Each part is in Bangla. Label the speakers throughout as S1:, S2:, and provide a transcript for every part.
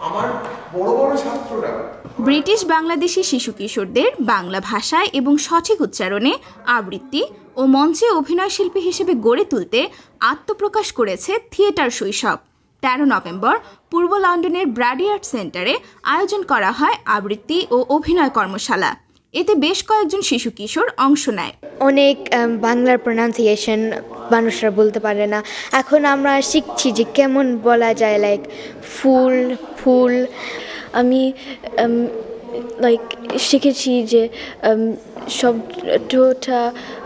S1: আমার বড় বড় ছাত্ররা
S2: ব্রিটিশ বাংলাদেশি শিশু কিশোরদের বাংলা ভাষায় এবং সঠিক উচ্চারণে আবৃত্তি ও মঞ্চে অভিনয় শিল্পী হিসেবে গড়ে তুলতে আত্মপ্রকাশ করেছে থিয়েটার শৈশব। ১৩ নভেম্বর পূর্ব লন্ডনের ব্রাডি আর্ট সেন্টারে আয়োজন করা হয় আবৃত্তি ও অভিনয় কর্মশালা। এতে বেশ কয়েকজন শিশু কিশোর অংশ নেয়।
S3: অনেক বাংলার প্রোনাউন্সিয়েশন মানুষরা বলতে পারে না, এখন আমরা শিখছি যে কেমন বলা যায়, লাইক ফুল ফুল।
S4: আমি লাইক শিখেছি যে শব্দটা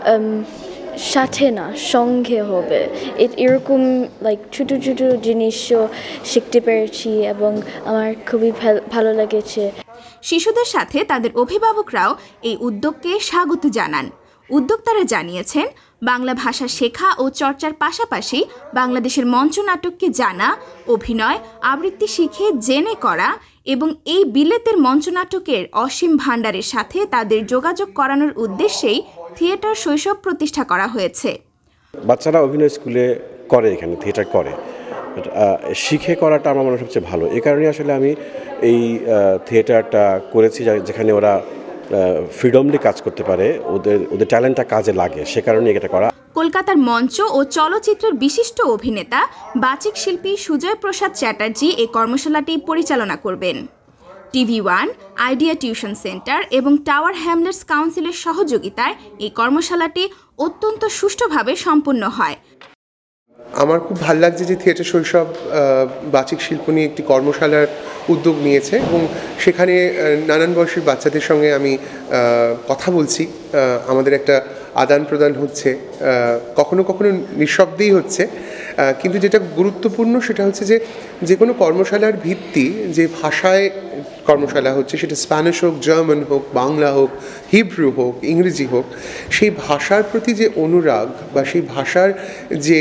S4: সাথে না সঙ্গে হবে, এরকম লাইক ছোটো ছোটো জিনিসও শিখতে পেরেছি এবং আমার খুবই ভালো লেগেছে।
S2: শিশুদের সাথে তাদের অভিভাবকরাও এই উদ্যোগকে স্বাগত জানান। উদ্যোক্তারা জানিয়েছেন, বাংলা ভাষা শেখা ও চর্চার পাশাপাশি বাংলাদেশের মঞ্চনাটককে জানা, অভিনয় আবৃত্তি শিখে জেনে করা এবং এই বিলেতের মঞ্চনাটকের অসীম ভাণ্ডারের সাথে তাদের যোগাযোগ করানোর উদ্দেশ্যেই থিয়েটার শৈশব প্রতিষ্ঠা করা হয়েছে।
S5: বাচ্চারা অভিনয় স্কুলে করে, এখানে থিয়েটার করে, শিখে করাটা আমার মনে হয় সবচেয়ে ভালো। এই কারণে আসলে আমি এই থিয়েটারটা করেছি, যেখানে ওরা ফ্রিডমলি কাজ করতে পারে, ওদের ট্যালেন্টটা কাজে লাগে, সে কারণে এটা করা।
S2: কলকাতার মঞ্চ ও চলচ্চিত্রের বিশিষ্ট অভিনেতা বাচিক শিল্পী সুজয় প্রসাদ চ্যাটার্জি এই কর্মশালাটি পরিচালনা করবেন। TV1, আইডিয়া টিউশন সেন্টার এবং টাওয়ার হ্যামলেটস কাউন্সিলের সহযোগিতায় এই কর্মশালাটি অত্যন্ত সুষ্ঠুভাবে সম্পন্ন হয়।
S1: আমার খুব ভালো লাগছে যে থিয়েটার শৈশব বাচিক শিল্প নিয়ে একটি কর্মশালার উদ্যোগ নিয়েছে এবং সেখানে নানান বয়সী বাচ্চাদের সঙ্গে আমি কথা বলছি, আমাদের একটা আদান প্রদান হচ্ছে, কখনো কখনো নিঃশব্দেই হচ্ছে, কিন্তু যেটা গুরুত্বপূর্ণ সেটা হচ্ছে যে কোনো কর্মশালার ভিত্তি যে ভাষায় কর্মশালা হচ্ছে, সেটা স্প্যানিশ হোক, জার্মান হোক, বাংলা হোক, হিব্রু হোক, ইংরেজি হোক, সেই ভাষার প্রতি যে অনুরাগ বা সেই ভাষার যে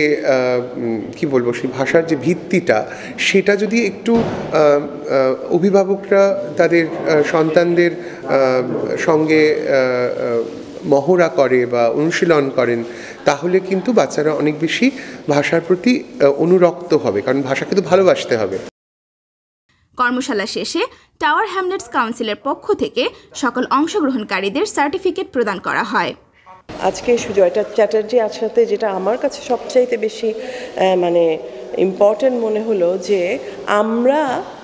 S1: সেই ভাষার যে ভিত্তিটা, সেটা যদি একটু অভিভাবকরা তাদের সন্তানদের সঙ্গে মহড়া করে বা অনুশীলন করেন, তাহলে কিন্তু বাচ্চারা অনেক বেশি ভাষার প্রতি অনুরক্ত হবে, কারণ ভাষাকে তো ভালোবাসতে হবে।
S2: কর্মশালা শেষে টাওয়ার হ্যামলেটস কাউন্সিলের পক্ষ থেকে সকল অংশগ্রহণকারীদের সার্টিফিকেট প্রদান করা হয়।
S6: আজকে সুজয় চ্যাটার্জি সাথে যেটা আমার কাছে সবচাইতে বেশি ইম্পর্টেন্ট মনে হলো যে আমরা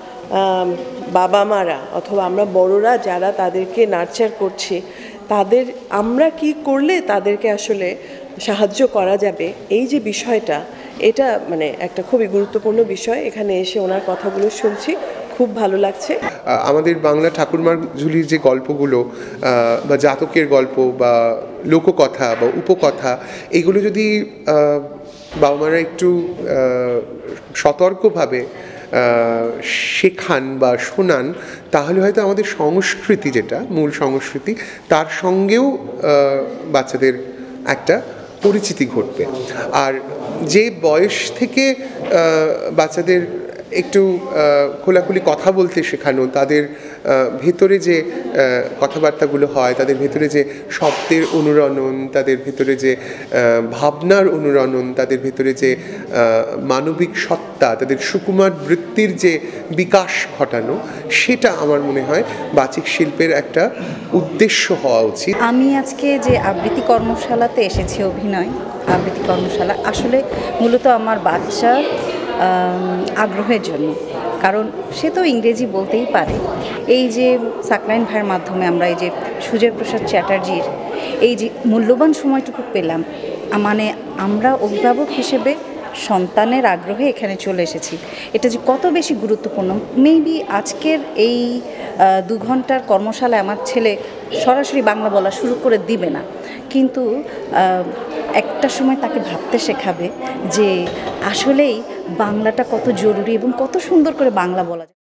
S6: বাবা মারা অথবা আমরা বড়রা যারা তাদেরকে নার্চার করছি, আমরা কি করলে তাদেরকে আসলে সাহায্য করা যাবে, এই যে বিষয়টা, এটা একটা খুবই গুরুত্বপূর্ণ বিষয়। এখানে এসে ওনার কথাগুলো শুনছি, খুব ভালো লাগছে।
S1: আমাদের বাংলা ঠাকুরমার ঝুলির যে গল্পগুলো বা জাতকের গল্প বা লোককথা বা উপকথা, এগুলো যদি বাবা মারা একটু সতর্কভাবে শেখান বা শোনান, তাহলে হয়তো আমাদের সংস্কৃতি, যেটা মূল সংস্কৃতি, তার সঙ্গেও বাচ্চাদের একটা পরিচিতি ঘটবে। আর যে বয়স থেকে বাচ্চাদের একটু খোলাখুলি কথা বলতে শেখানো, তাদের ভেতরে যে কথাবার্তাগুলো হয়, তাদের ভেতরে যে শব্দের অনুরণন, তাদের ভেতরে যে ভাবনার অনুরণন, তাদের ভেতরে যে মানবিক সত্তা, তাদের সুকুমার বৃত্তির যে বিকাশ ঘটানো, সেটা আমার মনে হয় বাচিক শিল্পের একটা উদ্দেশ্য হওয়া উচিত।
S7: আমি আজকে যে আবৃত্তি কর্মশালাতে এসেছি, অভিনয় আবৃত্তি কর্মশালা, আসলে মূলত আমার বাচ্চার আগ্রহের জন্য, কারণ সে তো ইংরেজি বলতেই পারে। এই যে সাকলাইন ভাইয়ের মাধ্যমে আমরা এই যে সুজয় প্রসাদ চ্যাটার্জির এই যে মূল্যবান সময়টুকু পেলাম, আমরা অভিভাবক হিসেবে সন্তানের আগ্রহে এখানে চলে এসেছি, এটা যে কত বেশি গুরুত্বপূর্ণ। মেবি আজকের এই 2 ঘন্টার কর্মশালায় আমার ছেলে সরাসরি বাংলা বলা শুরু করে দিবে না, কিন্তু একটা সময় তাকে ভাবতে শেখাবে যে আসলেই বাংলাটা কত জরুরি এবং কত সুন্দর করে বাংলা বলা যায়।